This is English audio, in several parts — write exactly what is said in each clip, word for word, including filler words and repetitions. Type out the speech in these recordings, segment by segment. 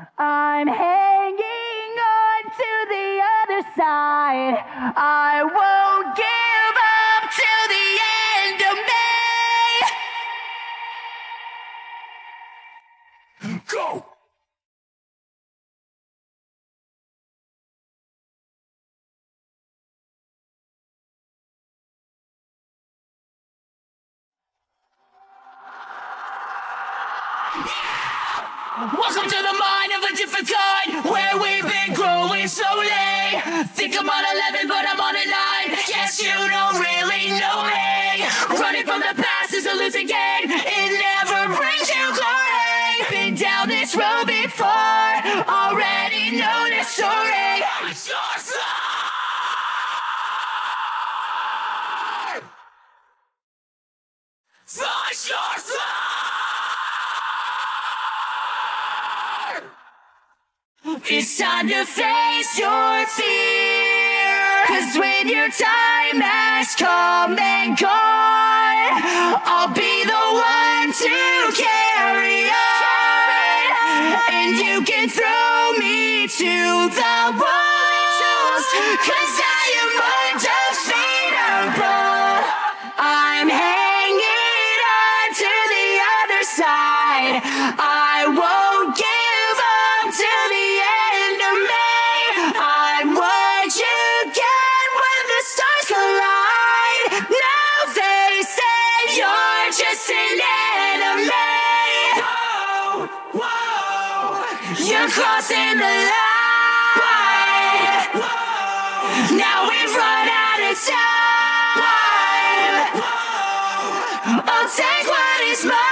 I'm hanging on to the other side. I won't give up till the end of May. Go! Welcome to the mind of a different kind, where we've been growing slowly. Think I'm on eleven, but I'm on a nine. Guess you don't really know me. Running from the past is a losing game. It never brings you glory. Been down this road before, already know the story. It's your slide. It's your slide. It's time to face your fear, 'cause when your time has come and gone, I'll be the one to carry on. And you can throw me to the walls, 'cause I am undefeatable. I'm hanging on to the other side. I won't give up till the end of May. I'm what you get when the stars collide. Now they say you're just an enemy. Whoa, whoa, you're crossing the line. Whoa, now we've run out of time. Whoa, I'll take what is mine.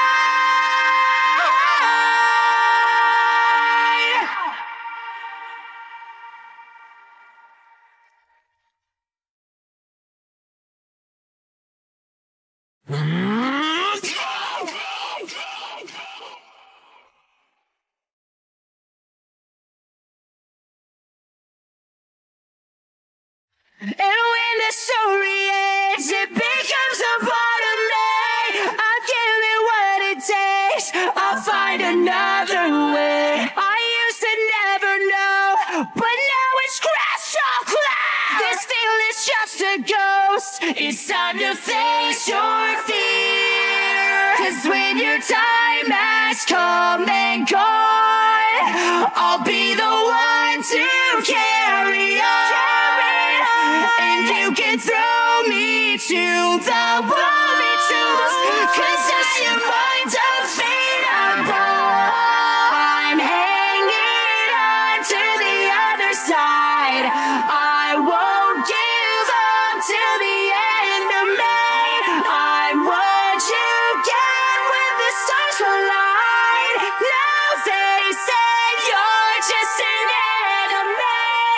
And when the story ends, it becomes a part of me. I'm giving what it takes, I'll find another way. I used to never know, but now it's crystal clear. This feeling's just a ghost. It's time to face your fear, 'cause when your time has come and gone, I'll be the one to carry on. And you can throw me to the walls, 'cause I am undefeatable. I'm hanging on to the other side. I won't give up till the end of May. I'm what you get when the stars collide. Now they say you're just an enemy.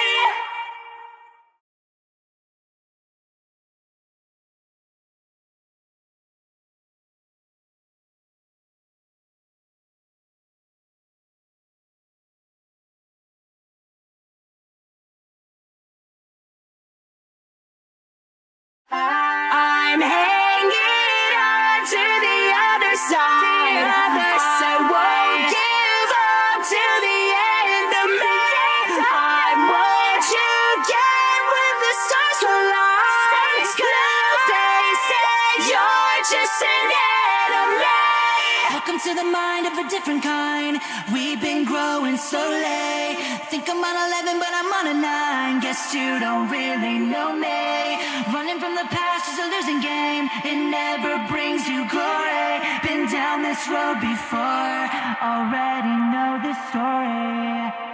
I'm hanging on to the other side. I won't give up till the end of May. I'm what you get when the stars collide. Now they say you're just an enemy. Welcome to the mind of a different kind. We've been growing slowly. Think I'm on eleven, but I'm on a nine. Guess you don't really know me. Running from the past is a losing game. It never brings you glory. Been down this road before, already know the story.